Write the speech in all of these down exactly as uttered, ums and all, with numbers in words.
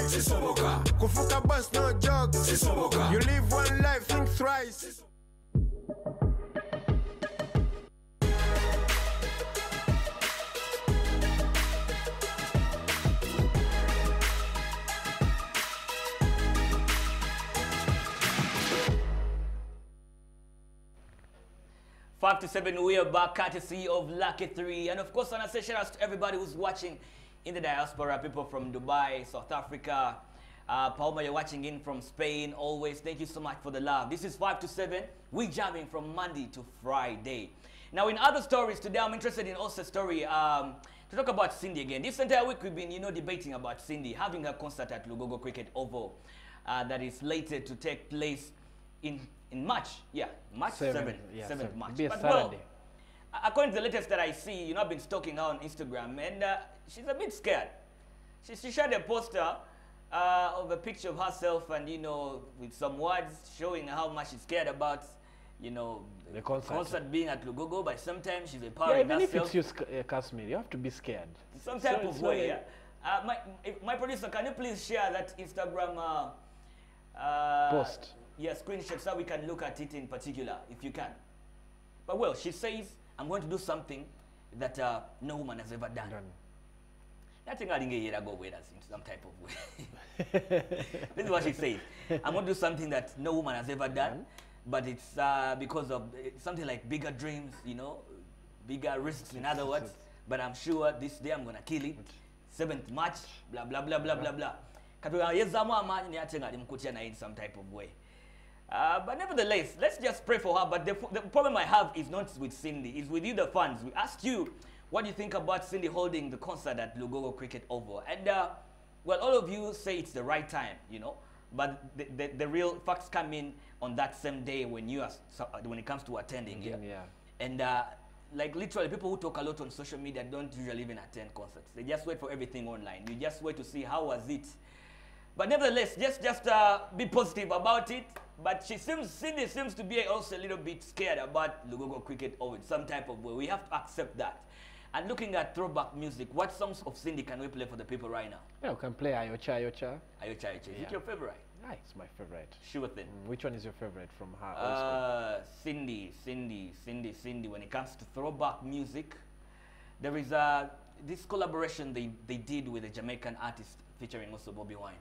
Sisoboka. Kufuka bus no joke. Sisoboka. You live one life, think thrice. Five to seven, we are back courtesy of Lucky Three. And of course, I say shout out to everybody who's watching in the diaspora, people from Dubai, South Africa. Uh, Palma, you're watching in from Spain, always. Thank you so much for the love. This is five to seven. We jamming from Monday to Friday. Now, in other stories today, I'm interested in also a story um, to talk about Cindy again. This entire week, we've been, you know, debating about Cindy having her concert at Lugogo Cricket Oval uh, that is slated to take place in in March, yeah, March seventh, yeah, seventh March. Be a but Saturday. well, according to the latest that I see, you know, I've been stalking her on Instagram, and uh, she's a bit scared. She, she shared a poster uh, of a picture of herself, and you know, with some words showing how much she's scared about, you know, the concert, concert being at Lugogo. But sometimes she's Yeah, empowering even if herself. it's you, uh, Kashmir, you have to be scared. Some type So of it's way. like- Yeah? Uh, my, if, my producer, can you please share that Instagram uh, uh, Post. Yeah, screenshot so we can look at it in particular, if you can. But well, she says, I'm going to do something that uh, no woman has ever done. Done. Nothing I didn't go with us in some type of way. This is what she says. I'm going to do something that no woman has ever done, but it's uh, because of it's something like bigger dreams, you know, bigger risks, in other words. But I'm sure this day I'm going to kill it. seventh March, blah, blah, blah, blah, blah, blah. Katuwa yezamu amani ni atenga limkutia na in some type of way. Uh, but nevertheless, let's just pray for her. But the, the problem I have is not with Cindy, it's with you, the fans. We asked you what do you think about Cindy holding the concert at Lugogo Cricket Oval. And, uh, well, all of you say it's the right time, you know. But the, the, the real facts come in on that same day when you are, when it comes to attending. Yeah. Yeah. yeah. And, uh, like, literally, people who talk a lot on social media don't usually even attend concerts. They just wait for everything online. You just wait to see how was it. But nevertheless, just just uh, be positive about it. But she seems, Cindy seems to be also a little bit scared about Lugogo Cricket Oval in some type of way. We have to accept that. And looking at throwback music, what songs of Cindy can we play for the people right now? Yeah, we can play Ayocha Ayocha. Ayocha Ayocha. Is Yeah. it your favorite? Ah, it's my favorite. Sure thing. Mm, which one is your favorite from her? old school? Uh, Cindy, Cindy, Cindy, Cindy. When it comes to throwback music, there is uh, this collaboration they, they did with a Jamaican artist featuring also Bobby Wine.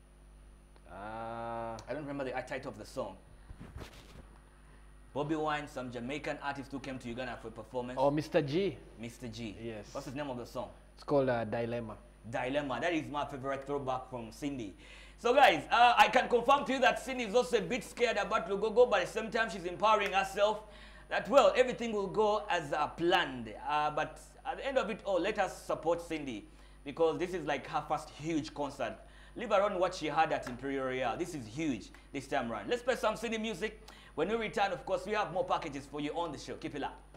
Ah, I don't remember the title of the song. Bobby Wine, some Jamaican artist who came to Uganda for a performance. oh, Mister G. Mister G. Yes. What's the name of the song? It's called uh, Dilemma. Dilemma. That is my favorite throwback from Cindy. So guys, uh, I can confirm to you that Cindy is also a bit scared about Lugogo, but at the same time she's empowering herself that, well, everything will go as uh, planned. Uh, but at the end of it all, let us support Cindy because this is like her first huge concert. Leave her on what she had at Imperial Royale. This is huge this time around. Let's play some Cindy music. When we return, of course, we have more packages for you on the show. Keep it up.